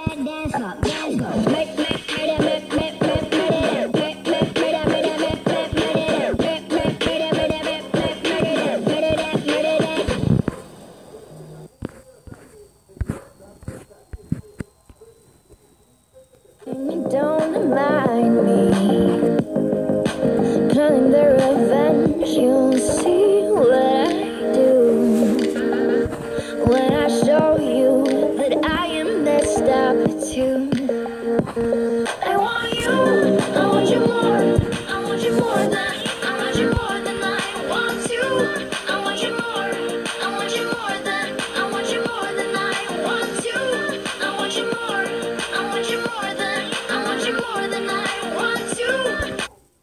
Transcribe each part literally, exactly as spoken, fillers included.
Don't mind me planning their revenge. You'll see what I do when I show you that I am their stop too. I want you, I want you more, I want you more than, I want you more than I want you. I want you more, I want you more than, I want you more than I want you. I want you more, I want you more than, I want you more than I want you.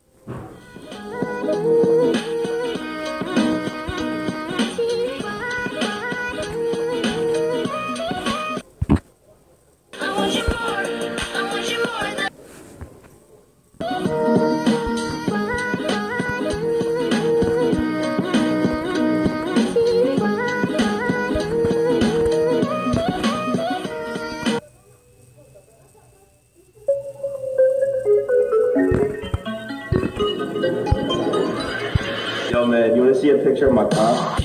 I want you more, I want you more than. Yo, man, you want to see a picture of my car?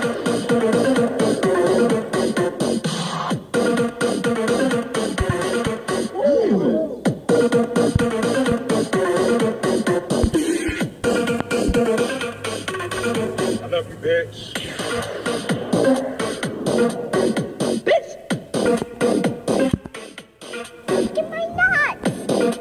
I love you, bitch. Bitch! Get my nuts!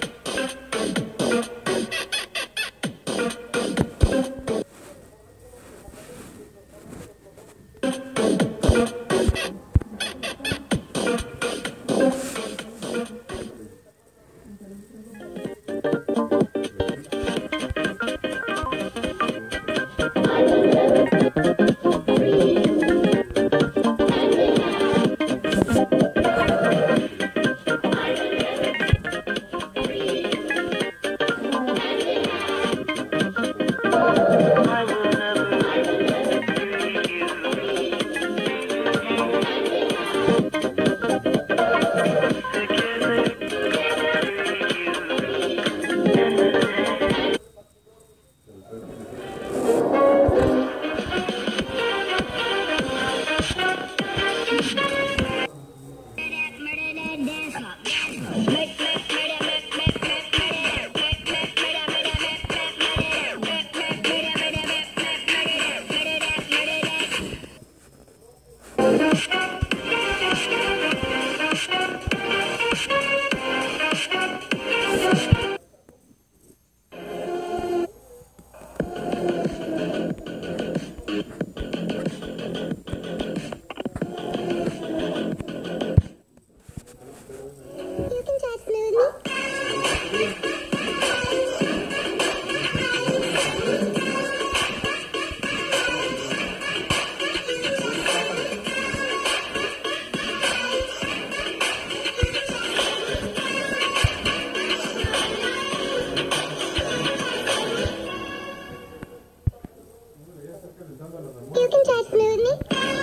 You can touch smoothly.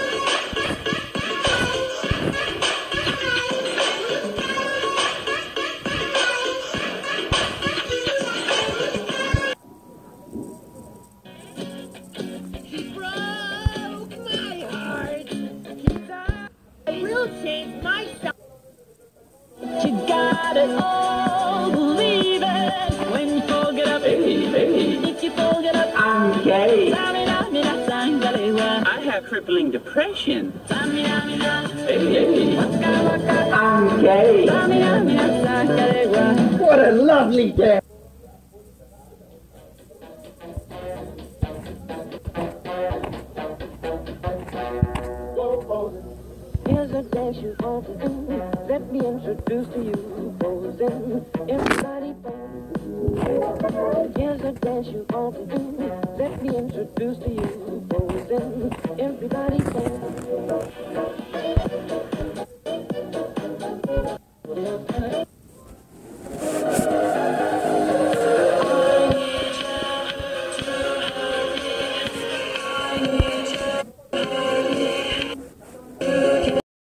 He broke my heart. He thought I will change myself. You got it all, believe it. When you fold it up, hey, hey. If you fold it up, I'm gay. I have crippling depression. Hey, hey. I'm gay. What a lovely day. Here's a dance you want to do. Let me introduce to you. Posing, everybody posing. Here's a dance you want to do. Let me introduce to you. Posing, everybody posing.